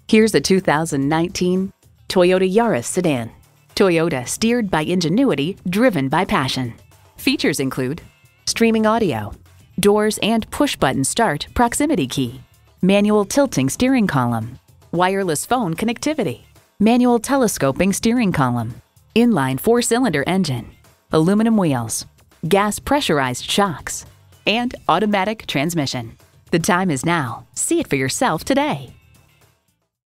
Here's a 2019 Toyota Yaris sedan. Toyota, steered by ingenuity, driven by passion. Features include streaming audio, doors and push-button start proximity key, manual tilting steering column, wireless phone connectivity, manual telescoping steering column, inline 4-cylinder engine, aluminum wheels, gas pressurized shocks, and automatic transmission. The time is now. See it for yourself today.